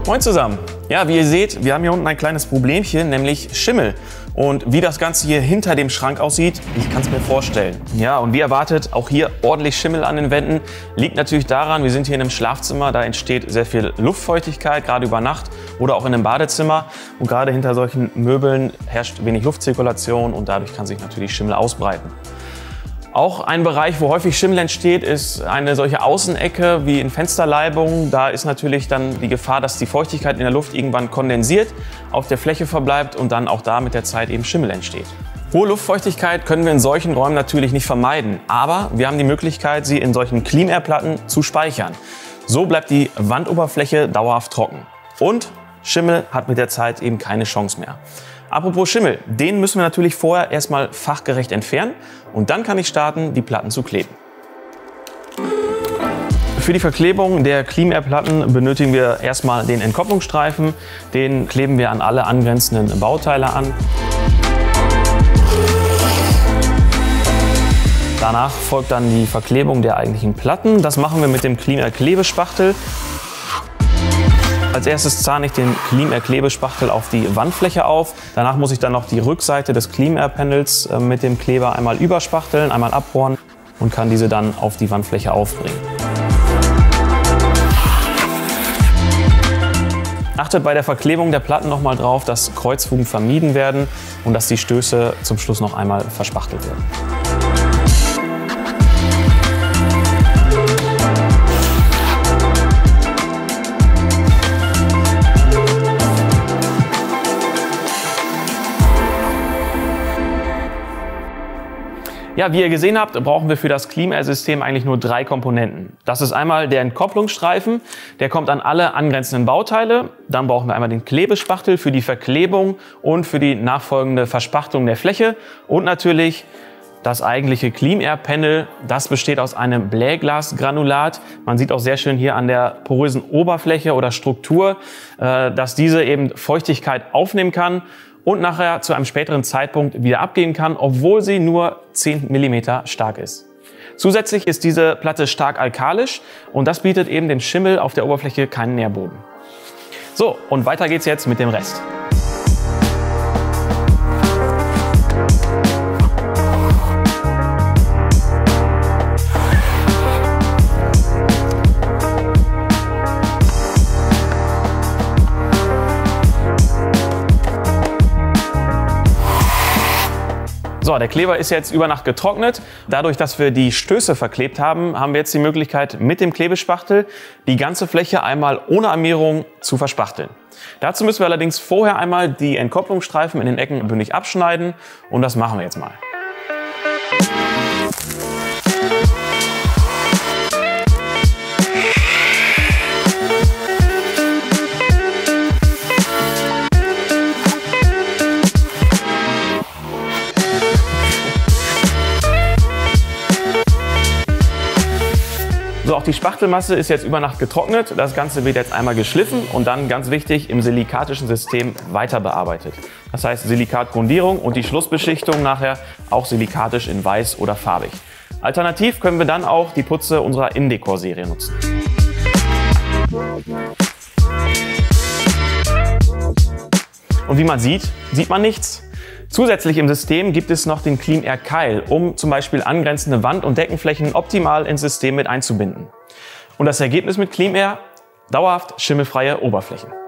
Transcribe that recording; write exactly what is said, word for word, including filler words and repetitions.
Moin zusammen! Ja, wie ihr seht, wir haben hier unten ein kleines Problemchen, nämlich Schimmel. Und wie das Ganze hier hinter dem Schrank aussieht, ich kann es mir vorstellen. Ja, und wie erwartet, auch hier ordentlich Schimmel an den Wänden. Liegt natürlich daran, wir sind hier in einem Schlafzimmer, da entsteht sehr viel Luftfeuchtigkeit, gerade über Nacht oder auch in einem Badezimmer. Und gerade hinter solchen Möbeln herrscht wenig Luftzirkulation und dadurch kann sich natürlich Schimmel ausbreiten. Auch ein Bereich, wo häufig Schimmel entsteht, ist eine solche Außenecke wie in Fensterleibungen. Da ist natürlich dann die Gefahr, dass die Feuchtigkeit in der Luft irgendwann kondensiert, auf der Fläche verbleibt und dann auch da mit der Zeit eben Schimmel entsteht. Hohe Luftfeuchtigkeit können wir in solchen Räumen natürlich nicht vermeiden, aber wir haben die Möglichkeit, sie in solchen Clean-Air-Platten zu speichern. So bleibt die Wandoberfläche dauerhaft trocken. Und Schimmel hat mit der Zeit eben keine Chance mehr. Apropos Schimmel, den müssen wir natürlich vorher erstmal fachgerecht entfernen und dann kann ich starten, die Platten zu kleben. Für die Verklebung der Clean-Air-Platten benötigen wir erstmal den Entkopplungsstreifen. Den kleben wir an alle angrenzenden Bauteile an. Danach folgt dann die Verklebung der eigentlichen Platten. Das machen wir mit dem Clean-Air-Klebespachtel. Als erstes zahne ich den Clean-Air-Klebespachtel auf die Wandfläche auf. Danach muss ich dann noch die Rückseite des Clean-Air-Panels mit dem Kleber einmal überspachteln, einmal abbohren und kann diese dann auf die Wandfläche aufbringen. Achtet bei der Verklebung der Platten noch mal drauf, dass Kreuzfugen vermieden werden und dass die Stöße zum Schluss noch einmal verspachtelt werden. Ja, wie ihr gesehen habt, brauchen wir für das Clean-Air-System eigentlich nur drei Komponenten. Das ist einmal der Entkopplungsstreifen, der kommt an alle angrenzenden Bauteile. Dann brauchen wir einmal den Klebespachtel für die Verklebung und für die nachfolgende Verspachtelung der Fläche. Und natürlich das eigentliche Clean-Air-Panel. Das besteht aus einem Blähglasgranulat. Man sieht auch sehr schön hier an der porösen Oberfläche oder Struktur, dass diese eben Feuchtigkeit aufnehmen kann und nachher zu einem späteren Zeitpunkt wieder abgehen kann, obwohl sie nur zehn Millimeter stark ist. Zusätzlich ist diese Platte stark alkalisch und das bietet eben dem Schimmel auf der Oberfläche keinen Nährboden. So, und weiter geht's jetzt mit dem Rest. So, der Kleber ist jetzt über Nacht getrocknet. Dadurch, dass wir die Stöße verklebt haben, haben wir jetzt die Möglichkeit, mit dem Klebespachtel die ganze Fläche einmal ohne Armierung zu verspachteln. Dazu müssen wir allerdings vorher einmal die Entkopplungsstreifen in den Ecken bündig abschneiden und das machen wir jetzt mal. So, auch die Spachtelmasse ist jetzt über Nacht getrocknet. Das Ganze wird jetzt einmal geschliffen und dann, ganz wichtig, im silikatischen System weiter bearbeitet. Das heißt Silikatgrundierung und die Schlussbeschichtung nachher auch silikatisch in weiß oder farbig. Alternativ können wir dann auch die Putze unserer Indecor-Serie nutzen. Und wie man sieht, sieht man nichts. Zusätzlich im System gibt es noch den Clean-Air-Keil, um zum Beispiel angrenzende Wand- und Deckenflächen optimal ins System mit einzubinden. Und das Ergebnis mit Clean-Air? Dauerhaft schimmelfreie Oberflächen.